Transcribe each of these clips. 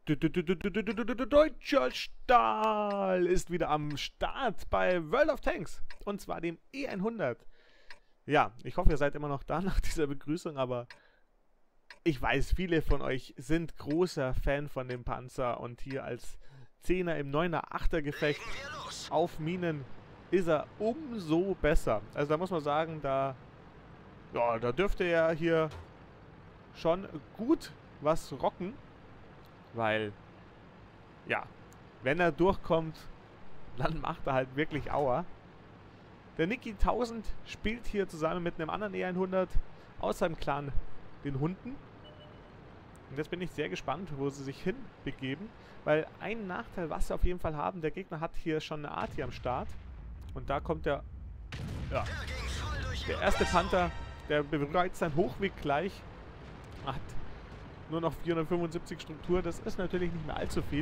Deutscher Stahl ist wieder am Start bei World of Tanks. Und zwar dem E100. Ja, ich hoffe, ihr seid immer noch da nach dieser Begrüßung, aber ich weiß, viele von euch sind großer Fan von dem Panzer. Und hier als 10er im 9er, 8er Gefecht auf Minen ist er umso besser. Also da muss man sagen, da dürfte er hier schon gut was rocken. Weil, ja, wenn er durchkommt, dann macht er halt wirklich Aua. Der Niki 1000 spielt hier zusammen mit einem anderen E100 aus seinem Clan, den Hunden. Und jetzt bin ich sehr gespannt, wo sie sich hinbegeben. Weil ein Nachteil, was sie auf jeden Fall haben, der Gegner hat hier schon eine Arti am Start. Und da kommt der erste Panther, der bereits seinen Hochweg gleich hat. Nur noch 475 Struktur, das ist natürlich nicht mehr allzu viel.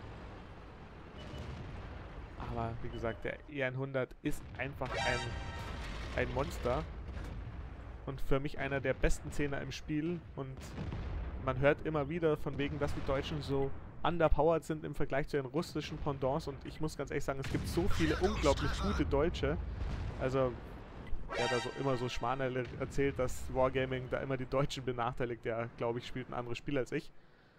Aber wie gesagt, der E100 ist einfach ein Monster. Und für mich einer der besten 10er im Spiel. Und man hört immer wieder von wegen, dass die Deutschen so underpowered sind im Vergleich zu den russischen Pendants. Und ich muss ganz ehrlich sagen, es gibt so viele unglaublich gute Deutsche. Also, der da immer so Schmarrn erzählt, dass Wargaming da immer die Deutschen benachteiligt. Der, glaube ich, spielt ein anderes Spiel als ich.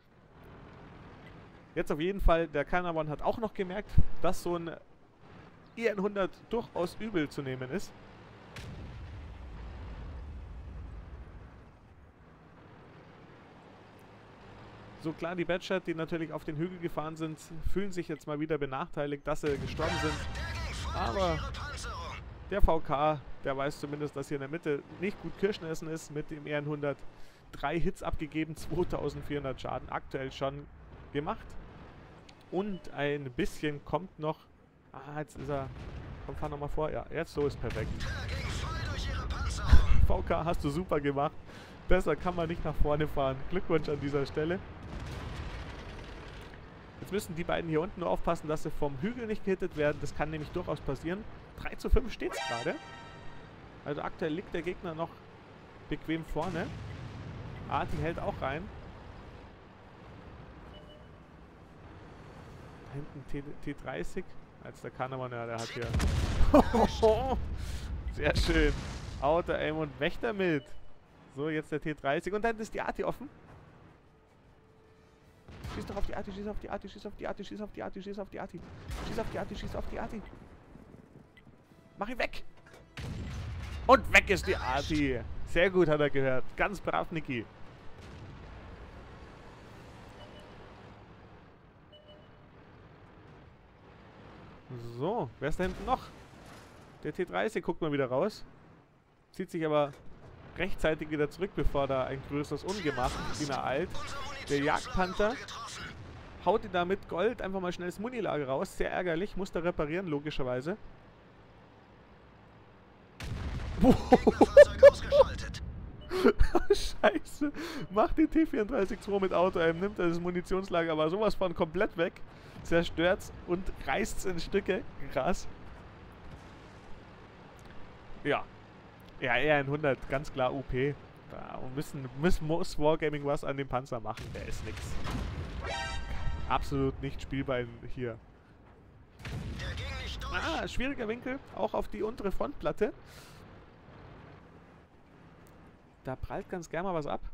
Jetzt auf jeden Fall, der Carnarvon hat auch noch gemerkt, dass so ein E100 durchaus übel zu nehmen ist. So klar, die Badger, die natürlich auf den Hügel gefahren sind, fühlen sich jetzt mal wieder benachteiligt, dass sie gestorben sind. Aber der VK, der weiß zumindest, dass hier in der Mitte nicht gut Kirschen essen ist. Mit dem E100 3 Hits abgegeben, 2400 Schaden aktuell schon gemacht. Und ein bisschen kommt noch. Ah, jetzt ist er. Komm, fahr nochmal vor. Ja, jetzt so ist perfekt. VK, hast du super gemacht. Besser kann man nicht nach vorne fahren. Glückwunsch an dieser Stelle. Jetzt müssen die beiden hier unten nur aufpassen, dass sie vom Hügel nicht gehittet werden. Das kann nämlich durchaus passieren. 3:5 steht es gerade. Also aktuell liegt der Gegner noch bequem vorne. Arti hält auch rein. Da hinten T30. Als der Carnarvon, ja, der hat hier... Sehr schön. Auto-Aim und Wächter mit. So, jetzt der T30. Und dann ist die Arti offen. Schieß doch auf die Arti, schieß auf die Arti, schieß auf die Arti, schieß auf die Arti, schieß auf die Arti. Schieß auf die Arti, schieß auf die Arti. Mach ihn weg! Und weg ist die Arti! Sehr gut, hat er gehört. Ganz brav, Niki. So, wer ist da hinten noch? Der T30 guckt mal wieder raus. Zieht sich aber rechtzeitig wieder zurück, bevor da ein größeres Ungemach ihn ereilt. Der Jagdpanther haut ihn da mit Gold einfach mal schnell das Munilager raus. Sehr ärgerlich, muss da reparieren, logischerweise. Scheiße. Macht den T34-2 mit Auto-Aim, nimmt das Munitionslager aber sowas von komplett weg. Zerstört's und reißt's in Stücke. Krass. Ja. Ja, E100, ganz klar UP. Da muss Wargaming was an dem Panzer machen. Der ist nix. Absolut nicht spielbar hier. Ah, schwieriger Winkel. Auch auf die untere Frontplatte. Da prallt ganz gerne mal was ab.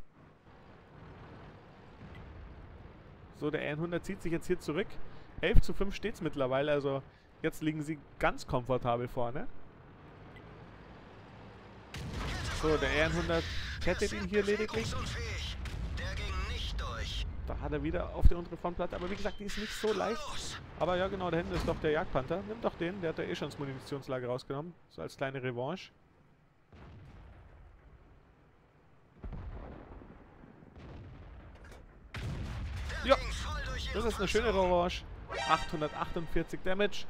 So, der R100 zieht sich jetzt hier zurück. 11:5 steht es mittlerweile, also jetzt liegen sie ganz komfortabel vorne. So, der R100 kettet ihn hier lediglich. Da hat er wieder auf die untere Frontplatte, aber wie gesagt, die ist nicht so leicht. Aber ja genau, da hinten ist doch der Jagdpanther. Nimm doch den, der hat ja eh schon das Munitionslager rausgenommen. So als kleine Revanche. Ja, das ist eine schöne Revanche. 848 Damage.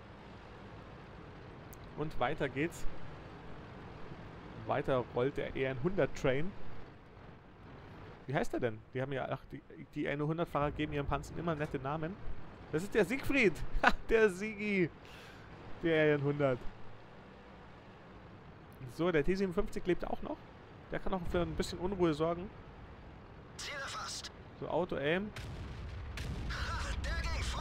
Und weiter geht's. Weiter rollt der E100-Train. Wie heißt er denn? Die haben ja, ach, die E100-Fahrer geben ihren Panzern immer nette Namen. Das ist der Siegfried. Der Sigi. Der E100. So, der T57 lebt auch noch. Der kann auch für ein bisschen Unruhe sorgen. So, Auto-Aim.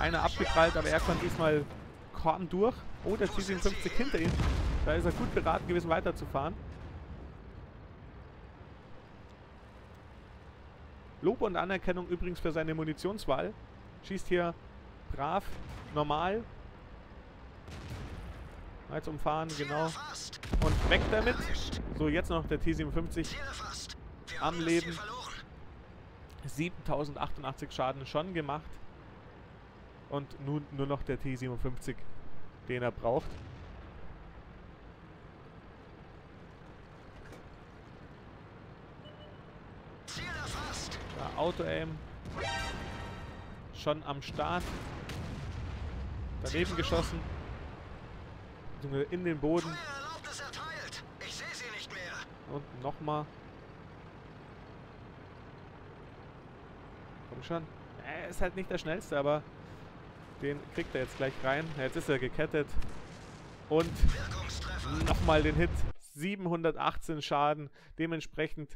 Einer abgeprallt, aber er konnte diesmal kaum durch. Oh, der T-57 hinter ihm. Da ist er gut beraten gewesen, weiterzufahren. Lob und Anerkennung übrigens für seine Munitionswahl. Schießt hier brav, normal. Jetzt umfahren, genau. Und weg damit. So, jetzt noch der T-57 am Leben. 7088 Schaden schon gemacht. Und nun nur noch der T-57, den er braucht. Ja, Auto-Aim. Schon am Start. Daneben geschossen. In den Boden. Und nochmal. Komm schon. Er ist halt nicht der schnellste, aber den kriegt er jetzt gleich rein. Jetzt ist er gekettet. Und nochmal den Hit. 718 Schaden. Dementsprechend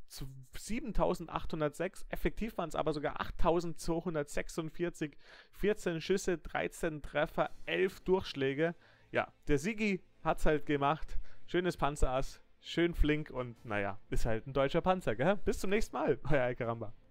7806. Effektiv waren es aber sogar 8246. 14 Schüsse, 13 Treffer, 11 Durchschläge. Ja, der Sigi hat es halt gemacht. Schönes Panzerass. Schön flink und naja, ist halt ein deutscher Panzer, gell? Bis zum nächsten Mal, euer Alcaramba.